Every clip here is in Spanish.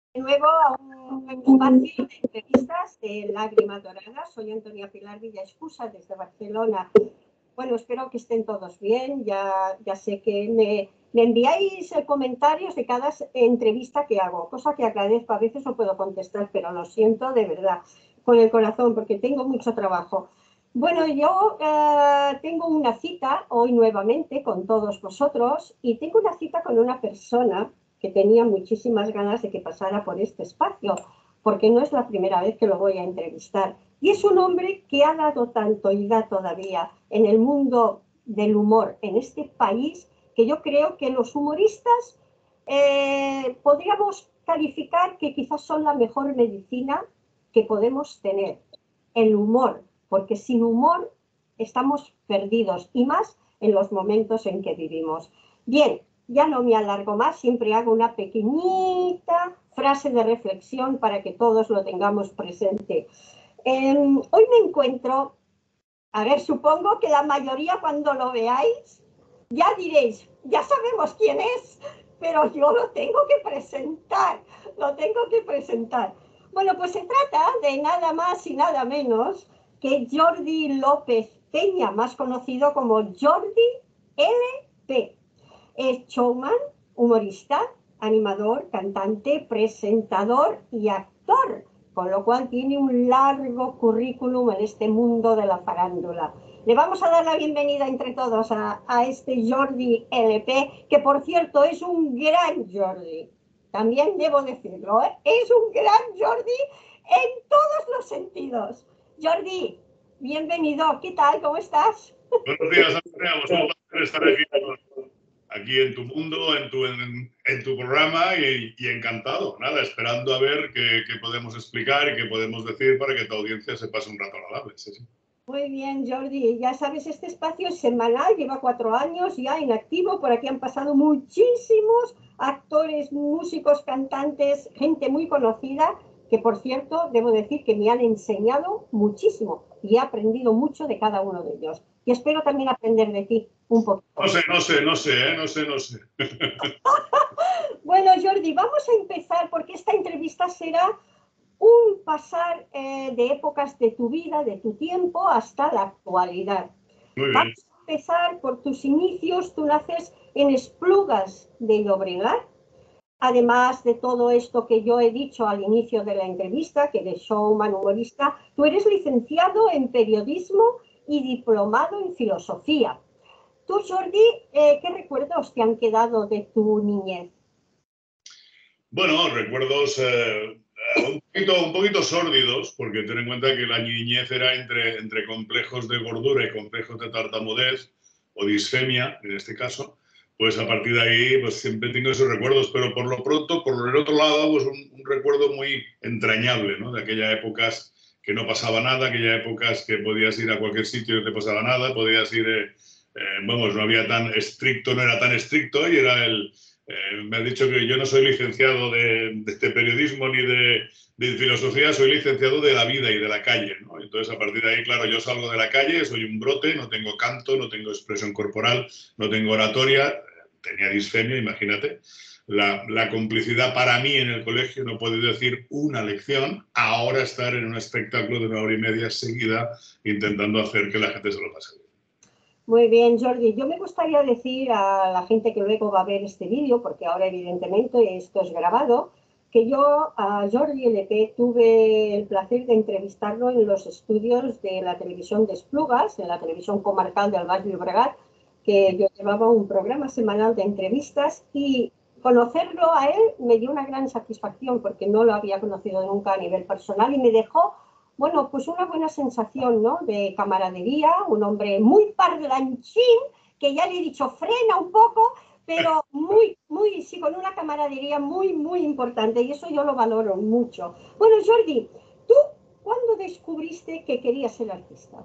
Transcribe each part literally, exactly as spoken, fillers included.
De nuevo a un espacio de entrevistas de Lágrima Dorada. Soy Antonia Pilar Villaescusa desde Barcelona. Bueno, espero que estén todos bien. Ya, ya sé que me, me enviáis comentarios de cada entrevista que hago, cosa que agradezco. A veces no puedo contestar, pero lo siento de verdad, con el corazón, porque tengo mucho trabajo. Bueno, yo eh, tengo una cita hoy nuevamente con todos vosotros y tengo una cita con una persona que tenía muchísimas ganas de que pasara por este espacio, porque no es la primera vez que lo voy a entrevistar. Y es un hombre que ha dado tanto y da todavía en el mundo del humor en este país, que yo creo que los humoristas eh, podríamos calificar que quizás son la mejor medicina que podemos tener, el humor, porque sin humor estamos perdidos, y más en los momentos en que vivimos. Bien, ya no me alargo más, siempre hago una pequeñita frase de reflexión para que todos lo tengamos presente. Eh, hoy me encuentro, a ver, supongo que la mayoría cuando lo veáis ya diréis, ya sabemos quién es, pero yo lo tengo que presentar, lo tengo que presentar. Bueno, pues se trata de nada más y nada menos que Jordi López Peña, más conocido como Jordi L P. Es showman, humorista, animador, cantante, presentador y actor, con lo cual tiene un largo currículum en este mundo de la farándula. Le vamos a dar la bienvenida entre todos a, a este Jordi L P, que por cierto es un gran Jordi. También debo decirlo, ¿eh? Es un gran Jordi en todos los sentidos. Jordi, bienvenido. ¿Qué tal? ¿Cómo estás? Buenos días, Andrea. Pues un placer estar aquí, aquí en tu mundo, en tu, en, en tu programa y, y encantado. Nada, esperando a ver qué, qué podemos explicar y qué podemos decir para que tu audiencia se pase un rato agradable. Sí, sí. Muy bien, Jordi. Ya sabes, este espacio es semanal, lleva cuatro años ya inactivo. Por aquí han pasado muchísimos actores, músicos, cantantes, gente muy conocida, que por cierto, debo decir que me han enseñado muchísimo y he aprendido mucho de cada uno de ellos. Y espero también aprender de ti un poco. No sé, no sé, no sé, ¿eh? no sé, no sé. Bueno, Jordi, vamos a empezar porque esta entrevista será un pasar eh, de épocas de tu vida, de tu tiempo, hasta la actualidad. Muy bien. Vamos a empezar por tus inicios. Tú naces en Esplugas de Llobregat. Además de todo esto que yo he dicho al inicio de la entrevista, que eres showman, humorista, tú eres licenciado en periodismo y diplomado en filosofía. Tú, Jordi, eh, ¿qué recuerdos te han quedado de tu niñez? Bueno, recuerdos eh, un, poquito, un poquito sórdidos, porque ten en cuenta que la niñez era entre, entre complejos de gordura y complejos de tartamudez o disfemia, en este caso. Pues a partir de ahí, pues siempre tengo esos recuerdos, pero por lo pronto, por el otro lado, pues un, un recuerdo muy entrañable, ¿no? De aquellas épocas que no pasaba nada, aquellas épocas que podías ir a cualquier sitio y no te pasaba nada, podías ir, eh, eh, vamos, no había tan estricto, no era tan estricto y era el... Eh, me ha dicho que yo no soy licenciado de, de este periodismo ni de, de filosofía, soy licenciado de la vida y de la calle, ¿no? Entonces, a partir de ahí, claro, yo salgo de la calle, soy un brote, no tengo canto, no tengo expresión corporal, no tengo oratoria, tenía disfemia, imagínate. La, la complicidad para mí en el colegio no puede decir una lección, ahora estar en un espectáculo de una hora y media seguida intentando hacer que la gente se lo pase bien. Muy bien, Jordi. Yo me gustaría decir a la gente que luego va a ver este vídeo, porque ahora evidentemente esto es grabado, que yo a Jordi L P tuve el placer de entrevistarlo en los estudios de la televisión de Esplugas, en la televisión comarcal del Baix Llobregat, que yo llevaba un programa semanal de entrevistas, y conocerlo a él me dio una gran satisfacción porque no lo había conocido nunca a nivel personal y me dejó, bueno, pues una buena sensación, ¿no?, de camaradería, un hombre muy parlanchín, que ya le he dicho frena un poco, pero muy, muy, sí, con una camaradería muy, muy importante, y eso yo lo valoro mucho. Bueno, Jordi, ¿tú cuándo descubriste que querías ser artista?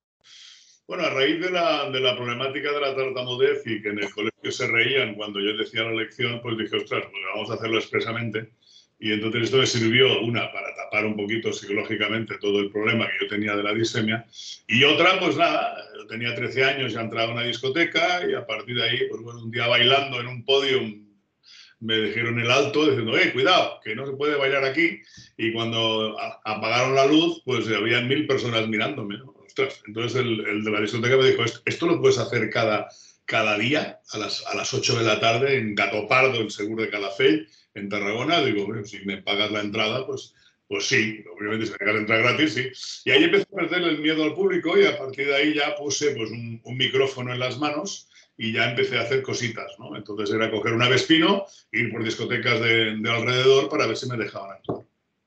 Bueno, a raíz de la, de la problemática de la tartamudez y que en el colegio se reían cuando yo decía la lección, pues dije, ostras, pues vamos a hacerlo expresamente. Y entonces esto me sirvió, una, para tapar un poquito psicológicamente todo el problema que yo tenía de la disfemia, y otra, pues nada, yo tenía trece años, ya entraba a una discoteca y a partir de ahí, pues bueno, un día bailando en un podio me dijeron el alto diciendo, eh, cuidado, que no se puede bailar aquí. Y cuando a, apagaron la luz, pues había mil personas mirándome, ¿no? Ostras, entonces el, el de la discoteca me dijo, esto lo puedes hacer cada, cada día a las, a las ocho de la tarde en Gato Pardo, en Seguro de Calafell, en Tarragona. Digo, bueno, si me pagas la entrada, pues, pues sí, obviamente si me pagas la entrada gratis, sí. Y ahí empecé a perder el miedo al público y a partir de ahí ya puse pues, un, un micrófono en las manos y ya empecé a hacer cositas, ¿no? Entonces era coger una Vespino, ir por discotecas de, de alrededor para ver si me dejaban actuar.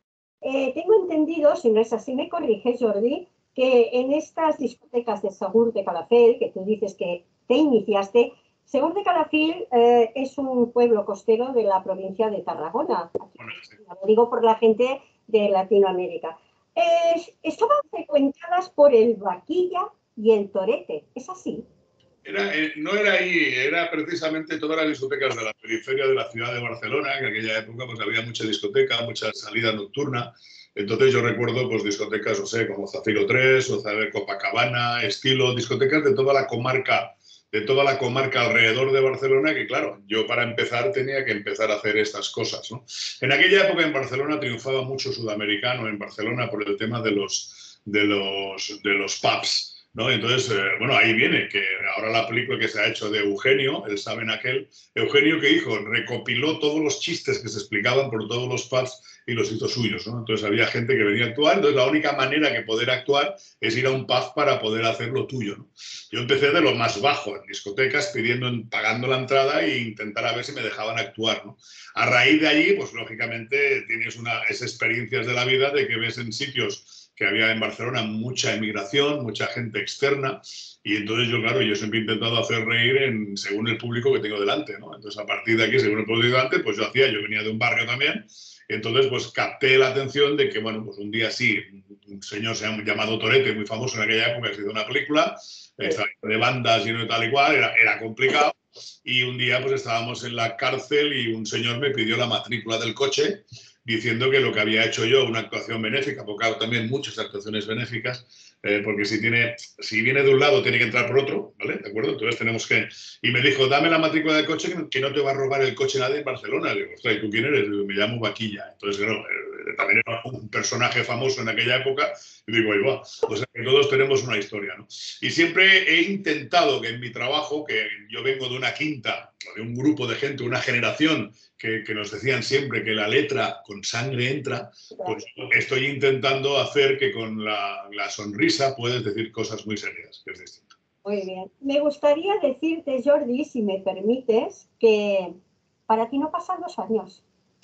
Eh, tengo entendido, si no es así, me corriges, Jordi, que en estas discotecas de Segur de Calafell, que tú dices que te iniciaste, Segur de Calafell eh, es un pueblo costero de la provincia de Tarragona. Bueno, sí. Lo digo por la gente de Latinoamérica. Eh, estaban frecuentadas por el vaquilla y el torete, ¿es así? Era, eh, no era ahí, era precisamente todas las discotecas de la periferia de la ciudad de Barcelona, que en aquella época pues, había mucha discoteca, mucha salida nocturna. Entonces yo recuerdo pues, discotecas, no sé, como Zafiro tres o Copacabana, Estilo, discotecas de toda la comarca, de toda la comarca alrededor de Barcelona, que claro, yo para empezar tenía que empezar a hacer estas cosas, ¿no? En aquella época en Barcelona triunfaba mucho sudamericano, en Barcelona por el tema de los, de los, de los pubs, ¿no? Entonces, eh, bueno, ahí viene, que ahora la película que se ha hecho de Eugenio, el Saben Aquel, Eugenio que hizo, recopiló todos los chistes que se explicaban por todos los pubs y los hizo suyos, ¿no? Entonces había gente que venía a actuar, entonces la única manera que poder actuar es ir a un pub para poder hacer lo tuyo, ¿no? Yo empecé de lo más bajo, en discotecas, pidiendo, pagando la entrada e intentar a ver si me dejaban actuar, ¿no? A raíz de allí, pues lógicamente tienes una, esas experiencias de la vida de que ves en sitios que había en Barcelona mucha emigración, mucha gente externa, y entonces yo, claro, yo siempre he intentado hacer reír en, según el público que tengo delante, ¿no? Entonces, a partir de aquí, según el público delante, pues yo hacía, yo venía de un barrio también, entonces, pues capté la atención de que, bueno, pues un día sí, un señor se ha llamado Torete, muy famoso en aquella época, que se hizo una película, estaba de bandas y no de tal y cual, era, era complicado, y un día pues estábamos en la cárcel y un señor me pidió la matrícula del coche, diciendo que lo que había hecho yo, una actuación benéfica, porque hago también muchas actuaciones benéficas, eh, porque si, tiene, si viene de un lado tiene que entrar por otro, ¿vale? ¿De acuerdo? Entonces tenemos que... Y me dijo, dame la matrícula del coche, que no te va a robar el coche nadie en Barcelona. Le digo, ostras, ¿y tú quién eres? Le digo, me llamo Vaquilla. Entonces, claro, eh, también era un personaje famoso en aquella época, y digo, ahí va. O sea, que todos tenemos una historia, ¿no? Y siempre he intentado que en mi trabajo, que yo vengo de una quinta, de un grupo de gente, una generación, que, que nos decían siempre que la letra con sangre entra, pues estoy intentando hacer que con la, la sonrisa puedes decir cosas muy serias, que es distinto. Muy bien. Me gustaría decirte, Jordi, si me permites, que para ti no pasan los años.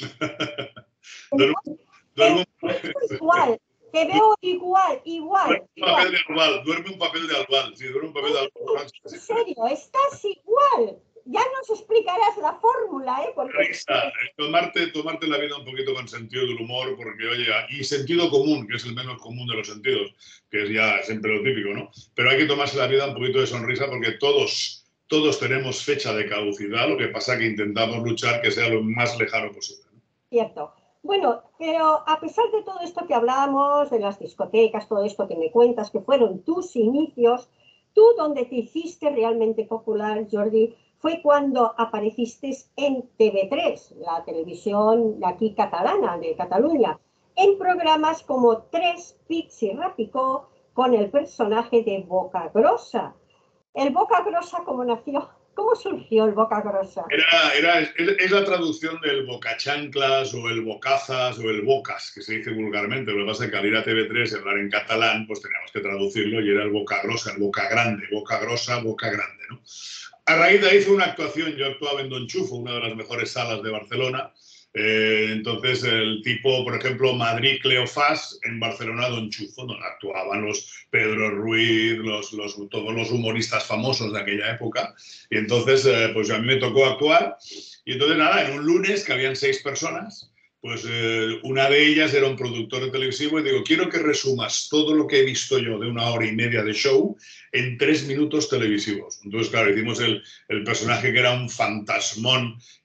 duermo, duermo, igual, te veo igual, igual. Duerme un papel de albal, duerme un papel de albal. Sí, duerme un papel de albal. En serio, estás igual. Ya nos explicarás la fórmula, ¿eh? Porque... Risa, tomarte, tomarte la vida un poquito con sentido del humor, porque, oye, y sentido común, que es el menos común de los sentidos, que es ya siempre lo típico, ¿no? Pero hay que tomarse la vida un poquito de sonrisa porque todos, todos tenemos fecha de caducidad, lo que pasa es que intentamos luchar que sea lo más lejano posible, ¿no? Cierto. Bueno, pero a pesar de todo esto que hablábamos, de las discotecas, todo esto que me cuentas, que fueron tus inicios, tú donde te hiciste realmente popular, Jordi, fue cuando apareciste en T V tres, la televisión de aquí catalana, de Cataluña, en programas como Tres Pits y Rapicó, con el personaje de Boca Grossa. ¿El Boca Grossa cómo nació? ¿Cómo surgió el Boca Grossa? Era, era, es, es la traducción del bocachanclas o el bocazas o el bocas, que se dice vulgarmente. Lo que pasa es que al ir a T V tres y hablar en catalán, pues teníamos que traducirlo y era el Boca Grossa, el Boca Grande, Boca Grossa, Boca Grande, ¿no? A raíz de ahí hice una actuación, yo actuaba en Don Chufo, una de las mejores salas de Barcelona. Eh, entonces, el tipo, por ejemplo, Madrid Cleofás, en Barcelona Don Chufo, donde actuaban los Pedro Ruiz, los, los, todos los humoristas famosos de aquella época. Y entonces, eh, pues a mí me tocó actuar. Y entonces, nada, en un lunes que habían seis personas, pues eh, una de ellas era un productor televisivo y digo, quiero que resumas todo lo que he visto yo de una hora y media de show en tres minutos televisivos. Entonces, claro, hicimos el, el personaje que era un fantasmón,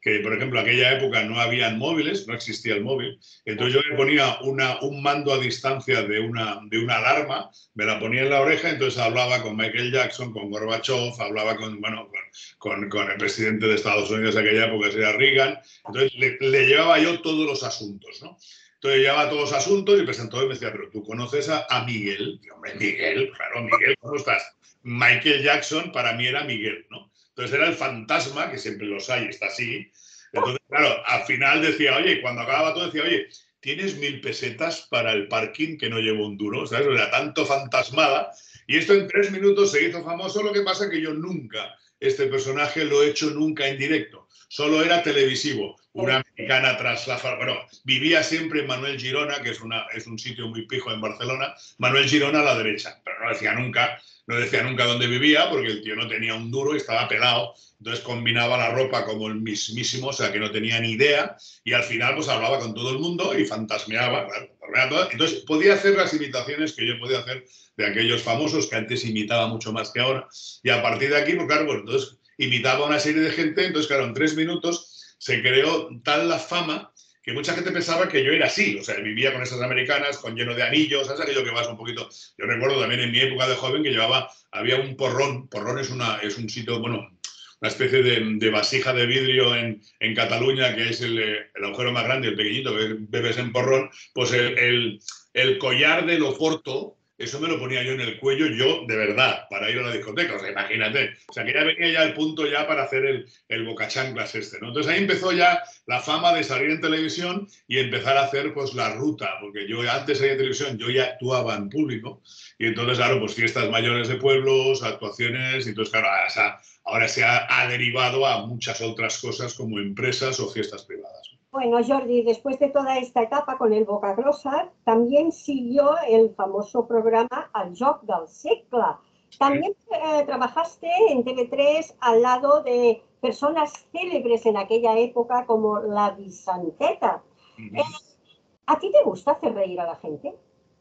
que, por ejemplo, en aquella época no habían móviles, no existía el móvil. Entonces yo le ponía una, un mando a distancia de una, de una alarma, me la ponía en la oreja, entonces hablaba con Michael Jackson, con Gorbachev, hablaba con, bueno, con, con, con el presidente de Estados Unidos de aquella época, que era Reagan. Entonces le, le llevaba yo todos los asuntos, ¿no? Entonces llevaba todos los asuntos y presentó y me decía, pero tú conoces a, a Miguel. Y, hombre, Miguel, claro, Miguel, ¿cómo estás? Michael Jackson para mí era Miguel, ¿no? Entonces era el fantasma, que siempre los hay, está así. Entonces, claro, al final decía, oye, cuando acababa todo decía, oye, ¿tienes mil pesetas para el parking que no llevo un duro? ¿Sabes? O sea, tanto fantasmada. Y esto en tres minutos se hizo famoso, lo que pasa que yo nunca, este personaje lo he hecho nunca en directo. Solo era televisivo. Una americana tras la... Bueno, vivía siempre en Manuel Girona, que es, una, es un sitio muy pijo en Barcelona. Manuel Girona a la derecha, pero no decía nunca, no decía nunca dónde vivía, porque el tío no tenía un duro y estaba pelado. Entonces combinaba la ropa como el mismísimo, o sea, que no tenía ni idea. Y al final pues hablaba con todo el mundo y fantasmeaba. Claro, entonces podía hacer las imitaciones que yo podía hacer de aquellos famosos, que antes imitaba mucho más que ahora. Y a partir de aquí, pues claro, pues entonces imitaba a una serie de gente. Entonces, claro, en tres minutos se creó tal la fama que mucha gente pensaba que yo era así, o sea, vivía con esas americanas, con lleno de anillos, ¿sabes? Aquello que vas un poquito... Yo recuerdo también en mi época de joven que llevaba, había un porrón, porrón es, una, es un sitio, bueno, una especie de, de vasija de vidrio en, en Cataluña, que es el, el agujero más grande, el pequeñito, que bebes en porrón, pues el, el, el collar del Oporto, eso me lo ponía yo en el cuello, yo, de verdad, para ir a la discoteca, o sea, imagínate. O sea, que ya venía ya el punto ya para hacer el, el bocachanclas este, ¿no? Entonces ahí empezó ya la fama de salir en televisión y empezar a hacer, pues, la ruta, porque yo antes salía en televisión, yo ya actuaba en público, y entonces, claro, pues fiestas mayores de pueblos, actuaciones, y entonces, claro, o sea, ahora se ha, ha derivado a muchas otras cosas como empresas o fiestas privadas. Bueno, Jordi, después de toda esta etapa con el Bocagrossa, también siguió el famoso programa El Joc del Segle. También eh, trabajaste en T V tres al lado de personas célebres en aquella época como la Vicenteta. Uh-huh. eh, ¿A ti te gusta hacer reír a la gente?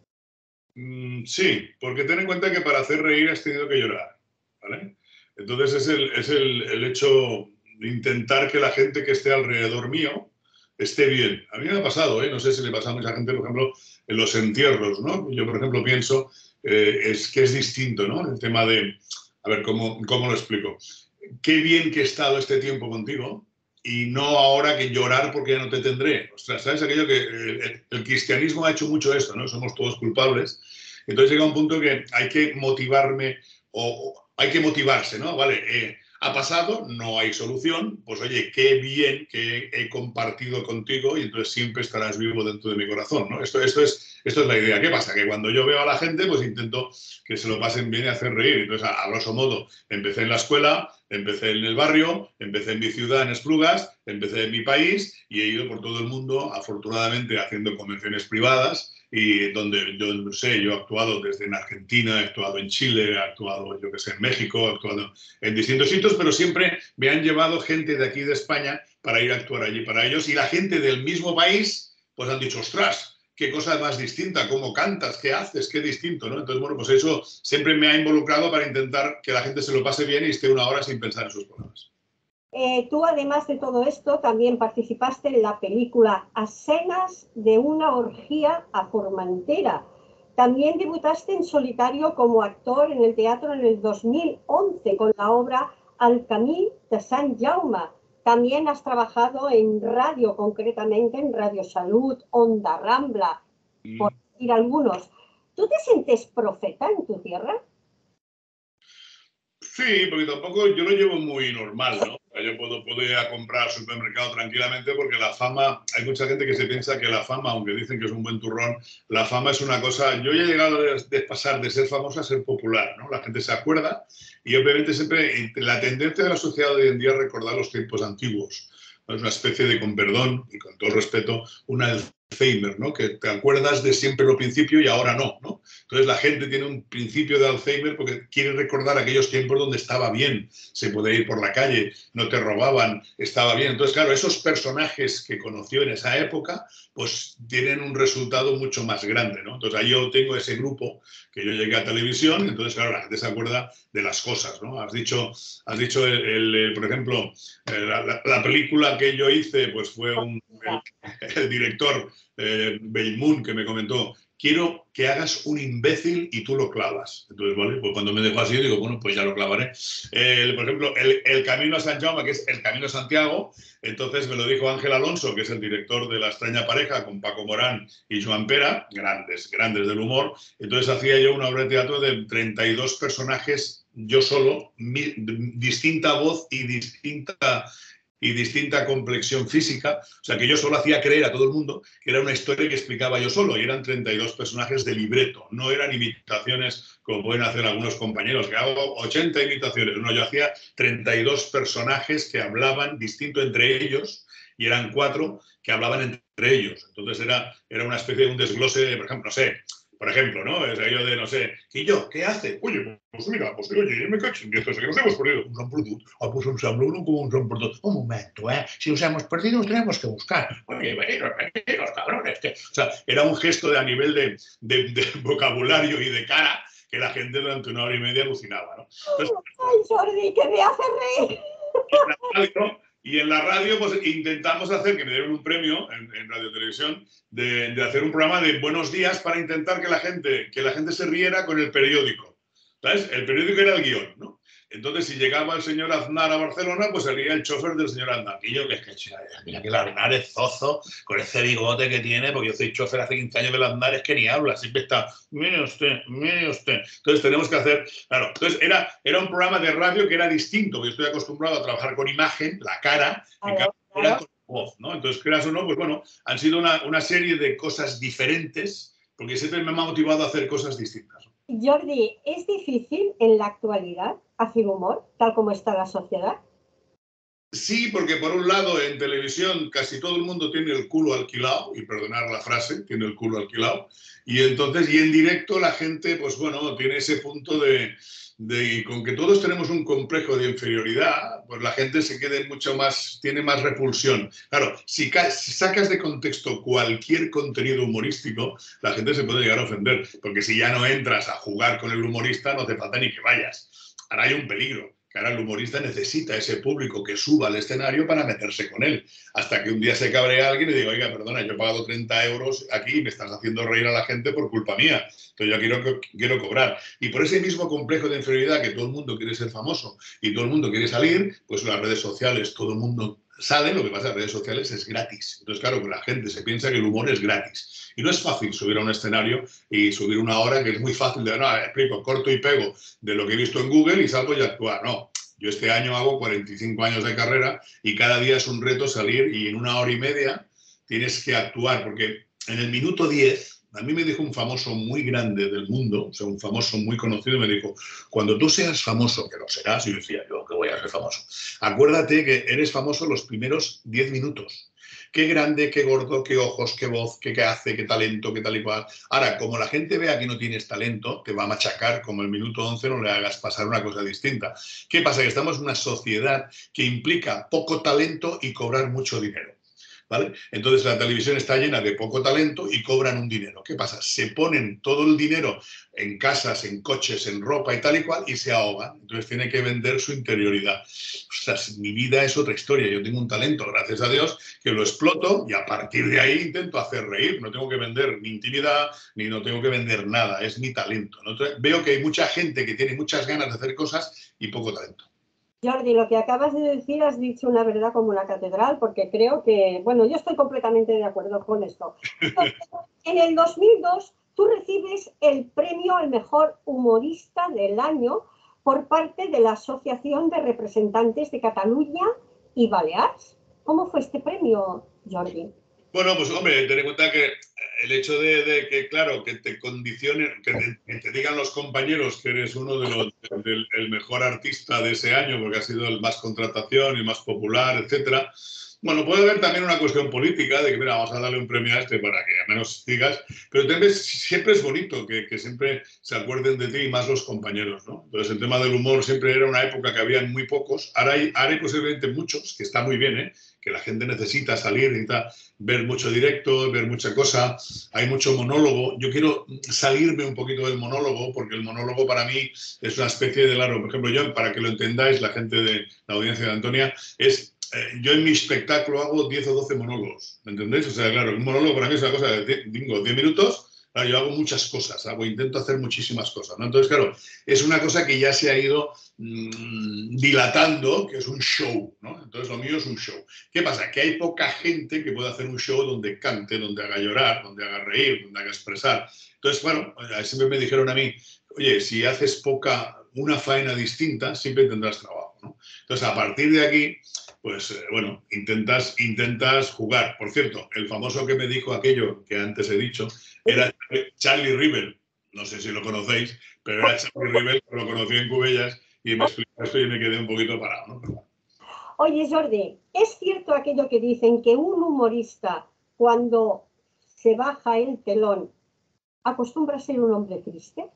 Mm, sí, porque ten en cuenta que para hacer reír has tenido que llorar, ¿vale? Entonces es el, es el, el hecho de intentar que la gente que esté alrededor mío esté bien. A mí me ha pasado, ¿eh? No sé si le pasa a mucha gente, por ejemplo, en los entierros, ¿no? Yo, por ejemplo, pienso eh, es que es distinto, ¿no? El tema de, a ver, ¿cómo, cómo lo explico? Qué bien que he estado este tiempo contigo y no ahora que llorar porque ya no te tendré. O sea, ¿sabes aquello que el, el cristianismo ha hecho mucho esto, ¿no? Somos todos culpables. Entonces llega un punto que hay que motivarme o, o hay que motivarse, ¿no? Vale, eh, ha pasado, no hay solución, pues oye, qué bien que he compartido contigo y entonces siempre estarás vivo dentro de mi corazón, ¿no? Esto, esto, es, esto es la idea. ¿Qué pasa? Que cuando yo veo a la gente, pues intento que se lo pasen bien y hacer reír. Entonces, a, a grosso modo, empecé en la escuela, empecé en el barrio, empecé en mi ciudad, en Esplugas, empecé en mi país y he ido por todo el mundo, afortunadamente, haciendo convenciones privadas y donde yo no sé, yo he actuado desde en Argentina, he actuado en Chile, he actuado, yo que sé, en México, he actuado en distintos sitios, pero siempre me han llevado gente de aquí de España para ir a actuar allí para ellos y la gente del mismo país pues han dicho, ostras, qué cosa más distinta, cómo cantas, qué haces, qué distinto, ¿no? Entonces, bueno, pues eso siempre me ha involucrado para intentar que la gente se lo pase bien y esté una hora sin pensar en sus problemas. Eh, tú, además de todo esto, también participaste en la película Escenas de una orgía a Formentera. También debutaste en solitario como actor en el teatro en el dos mil once con la obra El camí de Sant Jaume. También has trabajado en radio, concretamente en Radio Salud, Onda Rambla, por decir algunos. ¿Tú te sientes profeta en tu tierra? Sí, porque tampoco yo lo llevo muy normal, ¿no? Yo puedo, puedo ir a comprar al supermercado tranquilamente porque la fama, hay mucha gente que se piensa que la fama, aunque dicen que es un buen turrón, la fama es una cosa, yo he llegado a pasar de ser famoso a ser popular, ¿no? La gente se acuerda y obviamente siempre la tendencia de la sociedad de hoy en día es recordar los tiempos antiguos, ¿no? Es una especie de, con perdón y con todo respeto, una Alzheimer, ¿no? Que te acuerdas de siempre lo principio y ahora no, ¿no? Entonces la gente tiene un principio de Alzheimer porque quiere recordar aquellos tiempos donde estaba bien, se podía ir por la calle, no te robaban, estaba bien. Entonces, claro, esos personajes que conoció en esa época, pues tienen un resultado mucho más grande, ¿no? Entonces ahí yo tengo ese grupo que yo llegué a televisión, entonces, claro, la gente se acuerda de las cosas, ¿no? Has dicho, has dicho el, el, el, por ejemplo, la, la, la película que yo hice, pues fue un, el, el director eh, Bellmunt, que me comentó, quiero que hagas un imbécil y tú lo clavas. Entonces, vale, pues cuando me dejó así, digo, bueno, pues ya lo clavaré. Eh, por ejemplo, el, el Camino a San Jaume, que es el Camino a Santiago, entonces me lo dijo Ángel Alonso, que es el director de La extraña pareja, con Paco Morán y Joan Pera, grandes, grandes del humor. Entonces hacía yo una obra de teatro de treinta y dos personajes, yo solo, mi, distinta voz y distinta... y distinta complexión física, o sea que yo solo hacía creer a todo el mundo que era una historia que explicaba yo solo, y eran treinta y dos personajes de libreto, no eran imitaciones como pueden hacer algunos compañeros, que hago ochenta imitaciones, no, yo hacía treinta y dos personajes que hablaban distinto entre ellos, y eran cuatro que hablaban entre ellos, entonces era, era una especie de un desglose, por ejemplo, no sé, por ejemplo, ¿no? Es aquello de, no sé, ¿y yo qué hace? Oye, pues mira, pues oye, me cacho en esto, que nos hemos perdido. Nos han perdido. Ah, pues ens sembla uno como ens han perdido. Un momento, ¿eh? Si nos hemos perdido, nos tenemos que buscar. Oye, veniros, veniros, cabrones. Que... O sea, era un gesto de, a nivel de, de, de vocabulario y de cara que la gente durante una hora y media alucinaba, ¿no? Entonces, ¡ay, Jordi, que me hace reír! ¿no? Y en la radio, pues intentamos hacer, que me dieron un premio en, en Radio Televisión, de, de hacer un programa de buenos días para intentar que la gente, que la gente se riera con el periódico. ¿Sabes? El periódico era el guión, ¿no? Entonces, si llegaba el señor Aznar a Barcelona, pues sería el chofer del señor Aznarquillo, que es que, mira que el Aznar es zozo, con ese bigote que tiene, porque yo soy chofer hace quince años del Aznar, es que ni habla, siempre está, mire usted, mire usted. Entonces, tenemos que hacer, claro, entonces era, era un programa de radio que era distinto, porque yo estoy acostumbrado a trabajar con imagen, la cara, en Claro, cambio era con voz, ¿no? Entonces, creas o no, pues bueno, han sido una, una serie de cosas diferentes, porque siempre me ha motivado a hacer cosas distintas. Jordi, ¿es difícil en la actualidad hacer humor, tal como está la sociedad? Sí, porque por un lado en televisión casi todo el mundo tiene el culo alquilado, y perdonar la frase, tiene el culo alquilado, y entonces, y en directo la gente, pues bueno, tiene ese punto de, de con que todos tenemos un complejo de inferioridad, pues la gente se quede mucho más, tiene más repulsión. Claro, si, si sacas de contexto cualquier contenido humorístico, la gente se puede llegar a ofender, porque si ya no entras a jugar con el humorista, no hace falta ni que vayas. Ahora hay un peligro, que ahora el humorista necesita ese público que suba al escenario para meterse con él, hasta que un día se cabrea alguien y diga, oiga, perdona, yo he pagado treinta euros aquí y me estás haciendo reír a la gente por culpa mía, entonces yo quiero, quiero cobrar. Y por ese mismo complejo de inferioridad, que todo el mundo quiere ser famoso y todo el mundo quiere salir, pues las redes sociales, todo el mundo sale, lo que pasa en redes sociales es gratis. Entonces, claro, la gente se piensa que el humor es gratis. Y no es fácil subir a un escenario y subir una hora, que es muy fácil de, no, explico, corto y pego de lo que he visto en Google y salgo y actuar. No, yo este año hago cuarenta y cinco años de carrera y cada día es un reto salir y en una hora y media tienes que actuar, porque en el minuto diez, a mí me dijo un famoso muy grande del mundo, o sea, un famoso muy conocido, me dijo, cuando tú seas famoso, que lo serás, y yo decía, yo que voy a ser famoso, acuérdate que eres famoso los primeros diez minutos. Qué grande, qué gordo, qué ojos, qué voz, qué, qué hace, qué talento, qué tal y cual. Ahora, como la gente vea que no tienes talento, te va a machacar, como el minuto once no le hagas pasar una cosa distinta. ¿Qué pasa? Que estamos en una sociedad que implica poco talento y cobrar mucho dinero. ¿Vale? Entonces la televisión está llena de poco talento y cobran un dinero. ¿Qué pasa? Se ponen todo el dinero en casas, en coches, en ropa y tal y cual y se ahogan. Entonces tiene que vender su interioridad. O sea, mi vida es otra historia. Yo tengo un talento, gracias a Dios, que lo exploto y a partir de ahí intento hacer reír. No tengo que vender ni intimidad ni no tengo que vender nada. Es mi talento, ¿no? Entonces, veo que hay mucha gente que tiene muchas ganas de hacer cosas y poco talento. Jordi, lo que acabas de decir has dicho una verdad como una catedral, porque creo que, bueno, yo estoy completamente de acuerdo con esto. En el dos mil dos, tú recibes el premio al mejor humorista del año por parte de la Asociación de Representantes de Cataluña y Baleares. ¿Cómo fue este premio, Jordi? Bueno, pues hombre, ten en cuenta que el hecho de, de que, claro, que te condicionen, que te, que te digan los compañeros que eres uno de los, del el mejor artista de ese año, porque ha sido el más contratación y más popular, etcétera, Bueno, puede haber también una cuestión política de que, mira, vamos a darle un premio a este para que al menos sigas, pero también siempre es bonito que, que siempre se acuerden de ti y más los compañeros, ¿no? Entonces, el tema del humor siempre era una época que habían muy pocos, ahora hay, ahora hay posiblemente muchos, que está muy bien, ¿eh? Que la gente necesita salir, necesita ver mucho directo, ver mucha cosa, hay mucho monólogo. Yo quiero salirme un poquito del monólogo, porque el monólogo para mí es una especie de largo. Por ejemplo, yo, para que lo entendáis, la gente de la audiencia de Antonia, es... Eh, yo en mi espectáculo hago diez o doce monólogos, ¿me entendéis? O sea, claro, un monólogo para mí es una cosa de diez minutos, claro, yo hago muchas cosas, hago, intento hacer muchísimas cosas, ¿no? Entonces, claro, es una cosa que ya se ha ido mmm, dilatando, que es un show, ¿no? Entonces, lo mío es un show. ¿Qué pasa? Que hay poca gente que pueda hacer un show donde cante, donde haga llorar, donde haga reír, donde haga expresar. Entonces, bueno, siempre me dijeron a mí, oye, si haces poca, una faena distinta, siempre tendrás trabajo, ¿no? Entonces, a partir de aquí, pues eh, bueno, intentas, intentas jugar. Por cierto, el famoso que me dijo aquello que antes he dicho era Charlie Rivel. No sé si lo conocéis, pero era Charlie Rivel, que lo conocí en Cubellas y me explicó esto y me quedé un poquito parado, ¿no? Pero... Oye, Jordi, ¿es cierto aquello que dicen que un humorista, cuando se baja el telón, acostumbra a ser un hombre triste?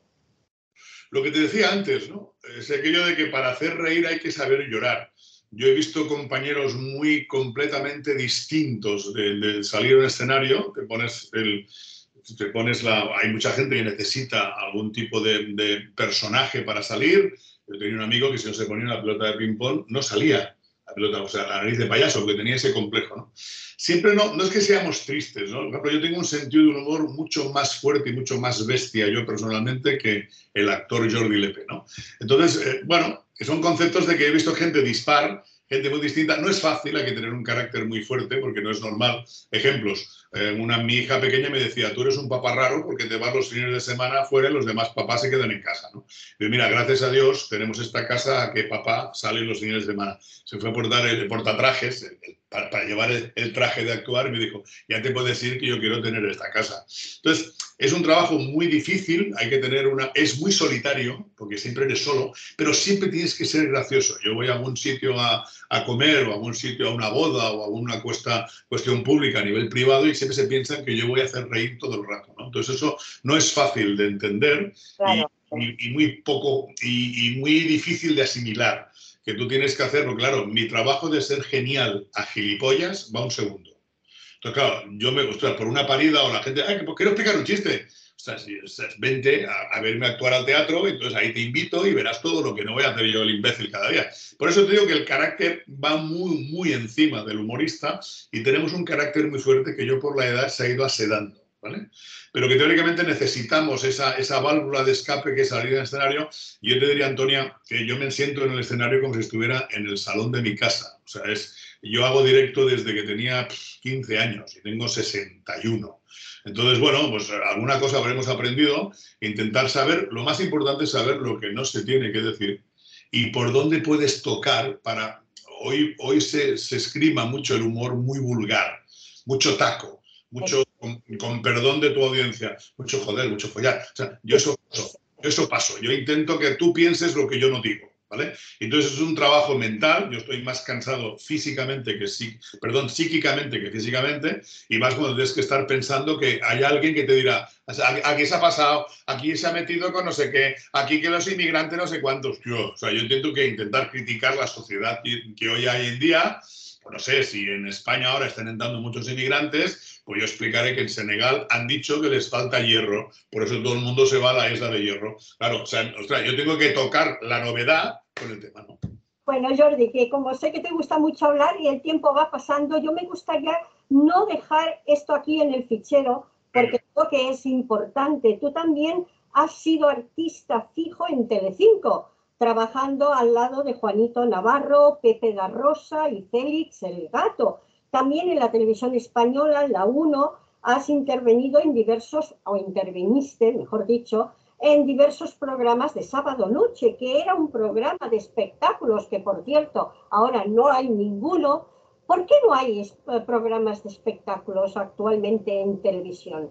Lo que te decía antes, ¿no? Es aquello de que para hacer reír hay que saber llorar. Yo he visto compañeros muy completamente distintos de, de salir a un escenario, te pones el, te pones la... Hay mucha gente que necesita algún tipo de, de personaje para salir. Yo tenía un amigo que si no se ponía una pelota de ping-pong no salía. La pelota, o sea, la nariz de payaso, porque tenía ese complejo, ¿no? Siempre no, no es que seamos tristes, ¿no? Por ejemplo, yo tengo un sentido de un humor mucho más fuerte y mucho más bestia, yo personalmente, que el actor Jordi Lepe, ¿no? Entonces, eh, bueno, que son conceptos de que he visto gente dispar, gente muy distinta. No es fácil, hay que tener un carácter muy fuerte porque no es normal. Ejemplos, eh, una, mi hija pequeña me decía, tú eres un papá raro porque te vas los fines de semana afuera y los demás papás se quedan en casa, ¿no? Y mira, gracias a Dios tenemos esta casa a que papá sale los fines de semana. Se fue a portar el portatrajes, el, el, para, para llevar el, el traje de actuar y me dijo, ya te puedes ir que yo quiero tener esta casa. Entonces, es un trabajo muy difícil, hay que tener una... Es muy solitario, porque siempre eres solo, pero siempre tienes que ser gracioso. Yo voy a algún sitio a, a comer o a algún sitio a una boda o a alguna cuesta, cuestión pública a nivel privado y siempre se piensan que yo voy a hacer reír todo el rato, ¿no? Entonces eso no es fácil de entender claro. y, y, y muy poco y, y muy difícil de asimilar. Que tú tienes que hacerlo, claro, mi trabajo de ser genial a gilipollas va un segundo. Entonces, claro, yo me, ostras, por una parida o la gente, ay, pues quiero explicar un chiste. Ostras, ostras vente a, a verme actuar al teatro, entonces ahí te invito y verás todo lo que no voy a hacer yo el imbécil cada día. Por eso te digo que el carácter va muy, muy encima del humorista y tenemos un carácter muy fuerte que yo por la edad se ha ido asedando, ¿vale? Pero que teóricamente necesitamos esa, esa válvula de escape que es salir al escenario. Y yo te diría, Antonia, que yo me siento en el escenario como si estuviera en el salón de mi casa. O sea, es... Yo hago directo desde que tenía quince años y tengo sesenta y uno. Entonces, bueno, pues alguna cosa habremos aprendido. Intentar saber, lo más importante es saber lo que no se tiene que decir y por dónde puedes tocar para... Hoy, hoy se, se esgrima mucho el humor muy vulgar, mucho taco, mucho, con, con perdón de tu audiencia, mucho joder, mucho follar. O sea, yo eso paso, yo eso paso. Yo intento que tú pienses lo que yo no digo. ¿Vale? Entonces es un trabajo mental, yo estoy más cansado físicamente que sí, perdón, psíquicamente que físicamente, y más cuando tienes que estar pensando que hay alguien que te dirá, aquí se ha pasado, aquí se ha metido con no sé qué, aquí que los inmigrantes no sé cuántos, tío. O sea, yo entiendo que intentar criticar la sociedad que, que hoy hay en día, pues no sé, si en España ahora están entrando muchos inmigrantes, pues yo explicaré que en Senegal han dicho que les falta hierro, por eso todo el mundo se va a la isla de hierro. Claro, o sea, ostras, yo tengo que tocar la novedad con el tema, ¿no? Bueno, Jordi, que como sé que te gusta mucho hablar y el tiempo va pasando, yo me gustaría no dejar esto aquí en el fichero, porque creo que es importante. Tú también has sido artista fijo en Telecinco, trabajando al lado de Juanito Navarro, Pepe da Rosa y Félix el Gato. También en la televisión española, la uno, has intervenido en diversos, o interveniste, mejor dicho, en diversos programas de sábado noche, que era un programa de espectáculos, que por cierto, ahora no hay ninguno. ¿Por qué no hay programas de espectáculos actualmente en televisión?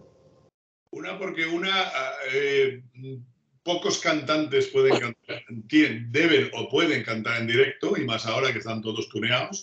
Una, porque una... Eh, pocos cantantes pueden cantar, deben o pueden cantar en directo, y más ahora que están todos tuneados.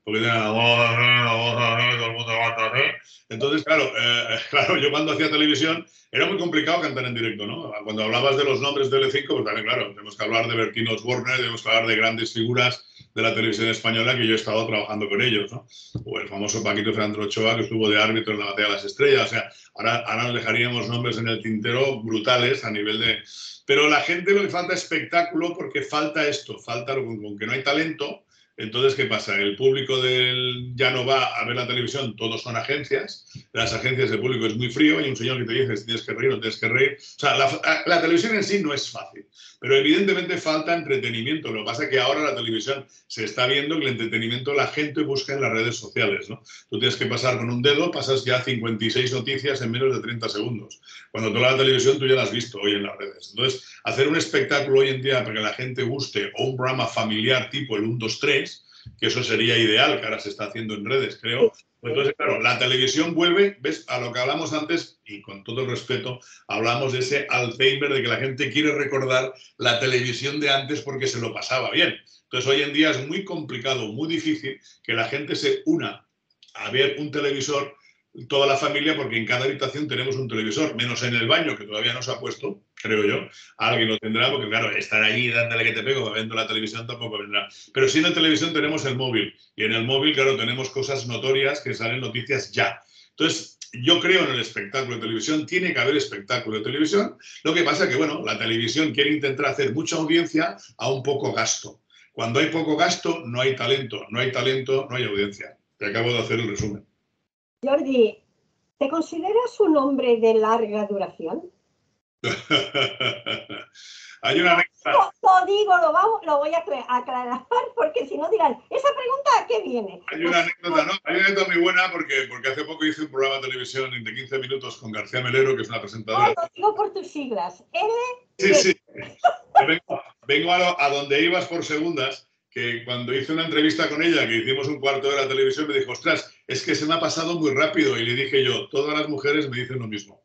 porque tienen la voz, la voz, todo el mundo canta así. Entonces, claro, eh, claro, yo cuando hacía televisión era muy complicado cantar en directo, ¿no? Cuando hablabas de los nombres de L cinco, pues también, claro, tenemos que hablar de Bertín Osborne, tenemos que hablar de grandes figuras de la televisión española que yo he estado trabajando con ellos, ¿no? O el famoso Paquito Fernández Ochoa, que estuvo de árbitro en la Batalla de las Estrellas. O sea, ahora, ahora nos dejaríamos nombres en el tintero brutales a nivel de... Pero la gente lo que falta es espectáculo, porque falta esto, falta, con que no hay talento. Entonces, ¿qué pasa? El público del, ya no va a ver la televisión, todos son agencias. Las agencias, el público es muy frío. Hay un señor que te dice si tienes que reír o no tienes que reír. O sea, la, la televisión en sí no es fácil, pero evidentemente falta entretenimiento. Lo que pasa es que ahora la televisión se está viendo que el entretenimiento la gente busca en las redes sociales, ¿no? Tú tienes que pasar con un dedo, pasas ya cincuenta y seis noticias en menos de treinta segundos. Cuando tú la televisión tú ya la has visto hoy en las redes. Entonces, hacer un espectáculo hoy en día para que la gente guste, o un programa familiar tipo el uno, dos, tres, que eso sería ideal, que ahora se está haciendo en redes, creo. Entonces, claro, la televisión vuelve, ves, a lo que hablamos antes, y con todo el respeto, hablamos de ese Alzheimer, de que la gente quiere recordar la televisión de antes porque se lo pasaba bien. Entonces, hoy en día es muy complicado, muy difícil que la gente se una a ver un televisor, toda la familia, porque en cada habitación tenemos un televisor, menos en el baño, que todavía no se ha puesto, creo yo. Alguien lo tendrá, porque claro, estar allí dándole que te pego, viendo la televisión tampoco vendrá. Pero sí en la televisión tenemos el móvil, y en el móvil, claro, tenemos cosas notorias que salen noticias ya. Entonces, yo creo en el espectáculo de televisión, tiene que haber espectáculo de televisión. Lo que pasa es que, bueno, la televisión quiere intentar hacer mucha audiencia a un poco gasto. Cuando hay poco gasto, no hay talento. No hay talento, no hay audiencia. Te acabo de hacer el resumen. Jordi, ¿te consideras un hombre de larga duración? Hay una anécdota. Lo, lo digo, lo, vamos, lo voy a aclarar, porque si no dirán, ¿esa pregunta a qué viene? Hay una anécdota, ¿no? Hay una anécdota muy buena porque, porque hace poco hice un programa de televisión de quince minutos con García Melero, que es una presentadora. No, lo digo por tus siglas. L. Sí, sí. Vengo, vengo a, lo, a donde ibas por segundas, que cuando hice una entrevista con ella, que hicimos un cuarto de la televisión, me dijo, ostras, es que se me ha pasado muy rápido. Y le dije yo, todas las mujeres me dicen lo mismo.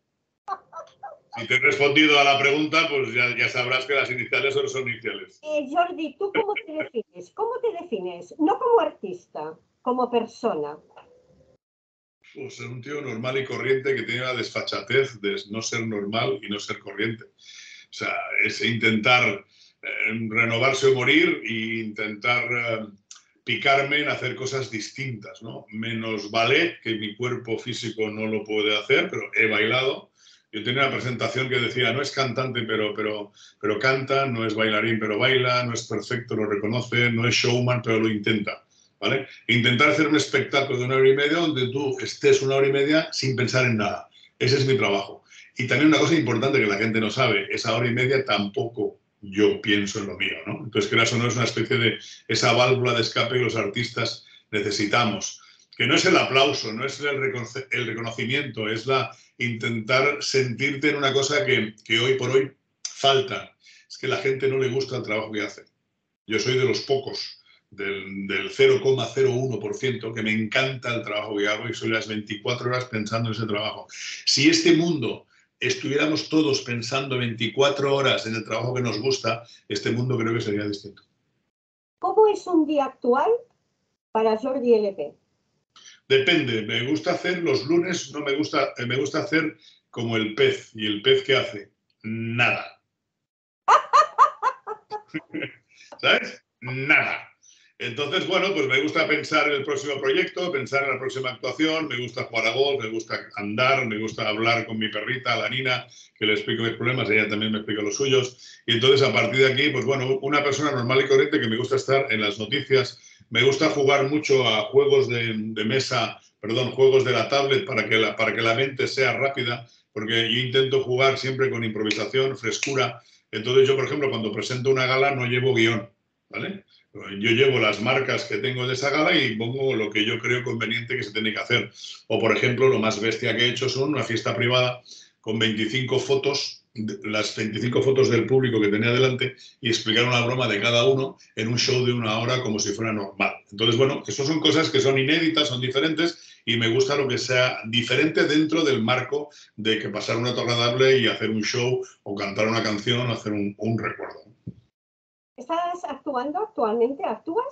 Si te he respondido a la pregunta, pues ya, ya sabrás que las iniciales son, son iniciales. Eh, Jordi, ¿tú cómo te defines? ¿Cómo te defines? No como artista, como persona. Pues ser un tío normal y corriente que tiene la desfachatez de no ser normal y no ser corriente. O sea, es intentar eh, renovarse o morir e intentar eh, picarme en hacer cosas distintas, ¿no? Menos ballet, que mi cuerpo físico no lo puede hacer, pero he bailado. Yo tenía una presentación que decía, no es cantante, pero, pero, pero canta, no es bailarín, pero baila, no es perfecto, lo reconoce, no es showman, pero lo intenta, ¿vale? Intentar hacer un espectáculo de una hora y media donde tú estés una hora y media sin pensar en nada. Ese es mi trabajo. Y también una cosa importante que la gente no sabe, esa hora y media tampoco yo pienso en lo mío, ¿no? Entonces, que eso no es una especie de esa válvula de escape que los artistas necesitamos. Que no es el aplauso, no es el, recono el reconocimiento, es la intentar sentirte en una cosa que, que hoy por hoy falta. Es que a la gente no le gusta el trabajo que hace. Yo soy de los pocos, del, del cero coma cero uno por ciento, que me encanta el trabajo que hago y soy las veinticuatro horas pensando en ese trabajo. Si este mundo estuviéramos todos pensando veinticuatro horas en el trabajo que nos gusta, este mundo creo que sería distinto. ¿Cómo es un día actual para Jordi L P? Depende, me gusta hacer los lunes, no me gusta, me gusta hacer como el pez. ¿Y el pez qué hace? Nada. ¿Sabes? Nada. Entonces, bueno, pues me gusta pensar en el próximo proyecto, pensar en la próxima actuación, me gusta jugar a golf, me gusta andar, me gusta hablar con mi perrita, la Nina, que le explico mis problemas, ella también me explica los suyos. Y entonces, a partir de aquí, pues bueno, una persona normal y corriente que me gusta estar en las noticias, me gusta jugar mucho a juegos de, de mesa, perdón, juegos de la tablet para que la, para que la mente sea rápida, porque yo intento jugar siempre con improvisación, frescura. Entonces yo, por ejemplo, cuando presento una gala no llevo guión, ¿vale? Yo llevo las marcas que tengo de esa gala y pongo lo que yo creo conveniente que se tiene que hacer. O, por ejemplo, lo más bestia que he hecho son una fiesta privada con veinticinco fotos, las veinticinco fotos del público que tenía delante y explicar una broma de cada uno en un show de una hora como si fuera normal. Entonces, bueno, eso son cosas que son inéditas, son diferentes y me gusta lo que sea diferente dentro del marco de que pasar un rato agradable y hacer un show o cantar una canción o hacer un, un recuerdo. ¿Estás actuando actualmente? ¿Actúas?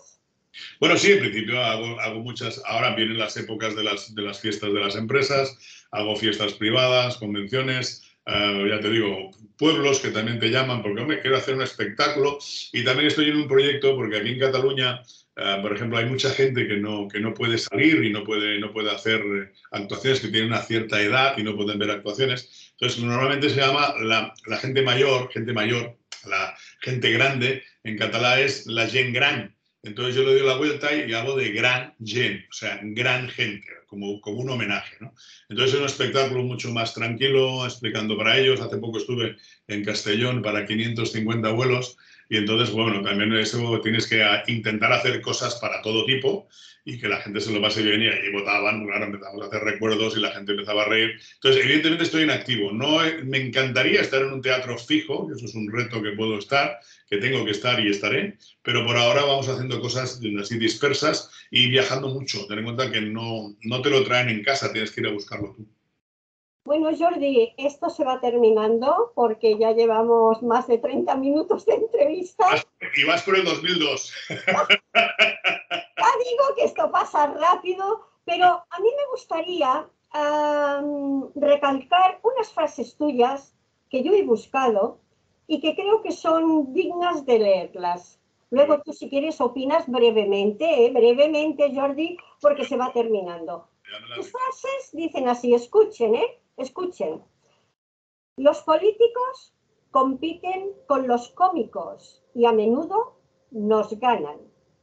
Bueno, sí, en principio hago, hago muchas. Ahora vienen las épocas de las, de las fiestas de las empresas, hago fiestas privadas, convenciones, eh, ya te digo, pueblos que también te llaman, porque hombre, quiero hacer un espectáculo. Y también estoy en un proyecto, porque aquí en Cataluña, eh, por ejemplo, hay mucha gente que no, que no puede salir y no puede, no puede hacer eh, actuaciones, que tienen una cierta edad y no pueden ver actuaciones. Entonces, normalmente se llama la, la gente mayor, gente mayor, la gente grande, en catalán es la gent gran. Entonces yo le doy la vuelta y hago de gran gent, o sea, gran gente, como, como un homenaje, ¿no? Entonces es un espectáculo mucho más tranquilo, explicando para ellos. Hace poco estuve en Castellón para quinientos cincuenta vuelos y entonces, bueno, también eso tienes que intentar hacer cosas para todo tipo y que la gente se lo pase bien y ahí votaban, claro, empezamos a hacer recuerdos y la gente empezaba a reír. Entonces, evidentemente estoy en activo. No, me encantaría estar en un teatro fijo, que eso es un reto que puedo estar, que tengo que estar y estaré, pero por ahora vamos haciendo cosas así dispersas y viajando mucho. Ten en cuenta que no, no te lo traen en casa, tienes que ir a buscarlo tú. Bueno, Jordi, esto se va terminando porque ya llevamos más de treinta minutos de entrevista. Y vas por el dos mil dos. Ya digo que esto pasa rápido, pero a mí me gustaría um, recalcar unas frases tuyas que yo he buscado y que creo que son dignas de leerlas. Luego tú, si quieres, opinas brevemente, ¿eh? brevemente, Jordi, porque se va terminando. Tus frases dicen así, escuchen, ¿eh? Escuchen. Los políticos compiten con los cómicos y a menudo nos ganan.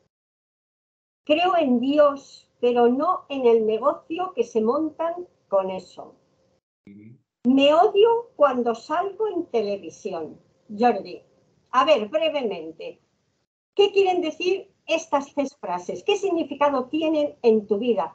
Creo en Dios, pero no en el negocio que se montan con eso. Me odio cuando salgo en televisión. Jordi, a ver, brevemente, ¿qué quieren decir estas tres frases? ¿Qué significado tienen en tu vida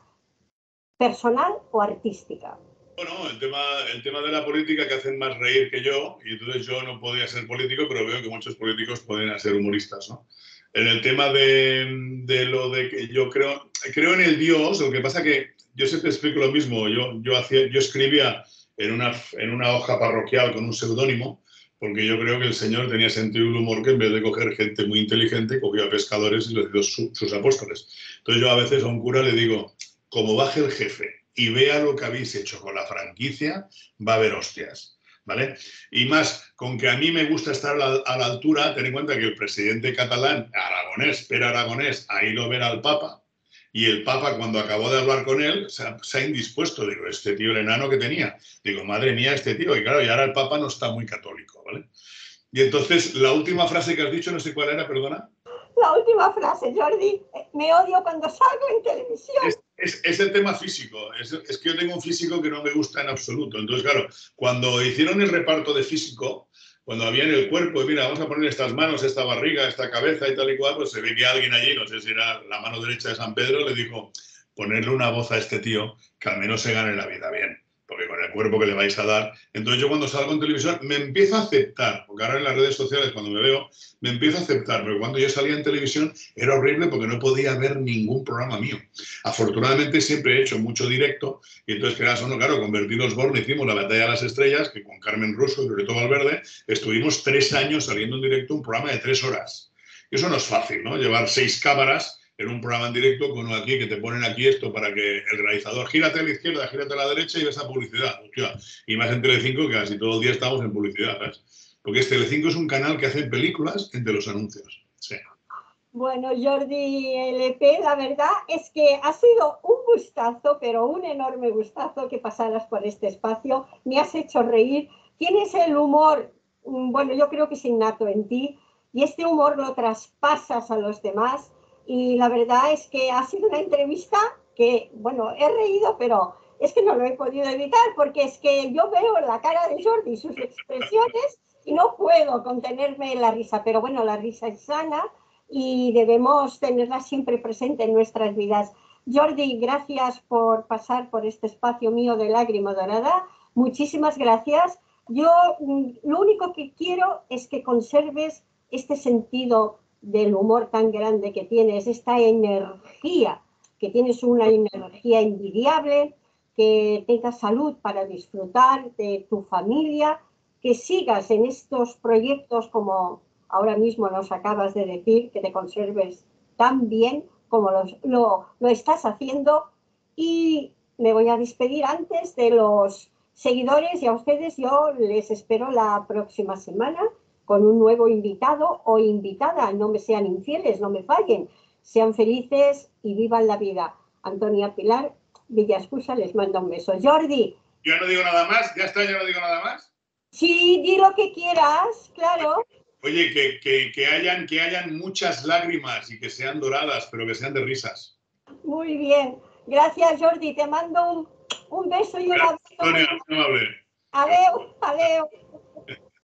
personal o artística? Bueno, el tema, el tema de la política que hacen más reír que yo, y entonces yo no podía ser político, pero veo que muchos políticos pueden ser humoristas, ¿no? En el tema de, de lo de que yo creo, creo en el Dios, lo que pasa que yo siempre explico lo mismo, yo, yo, hacía, yo escribía en una, en una hoja parroquial con un seudónimo, porque yo creo que el Señor tenía sentido del humor que en vez de coger gente muy inteligente, cogía pescadores y les dio su, sus apóstoles. Entonces yo a veces a un cura le digo, como baje el jefe y vea lo que habéis hecho con la franquicia, va a haber hostias, ¿vale? Y más, con que a mí me gusta estar a la, a la altura, ten en cuenta que el presidente catalán, aragonés, Pere Aragonés, ha ido a ver al Papa, y el Papa, cuando acabó de hablar con él, se ha, se ha indispuesto. Digo, este tío, el enano que tenía. Digo, madre mía, este tío. Y claro, y ahora el Papa no está muy católico, ¿vale? Y entonces, la última frase que has dicho, no sé cuál era, perdona. La última frase, Jordi, me odio cuando salgo en televisión. Es, es, es el tema físico. Es, es que yo tengo un físico que no me gusta en absoluto. Entonces, claro, cuando hicieron el reparto de físico, cuando había en el cuerpo, mira, vamos a poner estas manos, esta barriga, esta cabeza y tal y cual, pues se ve que alguien allí, no sé si era la mano derecha de San Pedro, le dijo, ponerle una voz a este tío que al menos se gane la vida bien, porque con el cuerpo que le vais a dar. Entonces yo cuando salgo en televisión me empiezo a aceptar, porque ahora en las redes sociales cuando me veo, me empiezo a aceptar, pero cuando yo salía en televisión era horrible porque no podía ver ningún programa mío. Afortunadamente siempre he hecho mucho directo y entonces, creas o no, claro, con Bertín Osborne hicimos la Batalla de las Estrellas, que con Carmen Russo y Loreto Valverde estuvimos tres años saliendo en directo un programa de tres horas. Y eso no es fácil, ¿no? Llevar seis cámaras en un programa en directo con uno aquí que te ponen aquí esto para que el realizador gírate a la izquierda, gírate a la derecha y ves a publicidad. Hostia. Y más en Telecinco, que casi todo el día estamos en publicidad, ¿sabes? Porque este Telecinco es un canal que hace películas entre los anuncios. Sí. Bueno, Jordi L P, la verdad es que ha sido un gustazo, pero un enorme gustazo que pasaras por este espacio. Me has hecho reír. Tienes el humor, bueno, yo creo que es innato en ti, y este humor lo traspasas a los demás. Y la verdad es que ha sido una entrevista que, bueno, he reído, pero es que no lo he podido evitar, porque es que yo veo la cara de Jordi, sus expresiones, y no puedo contenerme la risa. Pero bueno, la risa es sana y debemos tenerla siempre presente en nuestras vidas. Jordi, gracias por pasar por este espacio mío de Lágrima Dorada. Muchísimas gracias. Yo lo único que quiero es que conserves este sentido del humor tan grande que tienes, esta energía, que tienes una energía envidiable, que tengas salud para disfrutar de tu familia, que sigas en estos proyectos como ahora mismo nos acabas de decir, que te conserves tan bien como los, lo, lo estás haciendo. Y me voy a despedir antes de los seguidores y a ustedes yo les espero la próxima semana con un nuevo invitado o invitada. No me sean infieles, no me fallen. Sean felices y vivan la vida. Antonia Pilar Villaescusa les manda un beso. Jordi. Yo no digo nada más, ya está, yo no digo nada más. Sí, di lo que quieras, claro. Oye, que, que, que, hayan, que hayan muchas lágrimas y que sean doradas, pero que sean de risas. Muy bien. Gracias, Jordi. Te mando un, un beso y un abrazo. Antonia, muy amable. Adeu, adeu.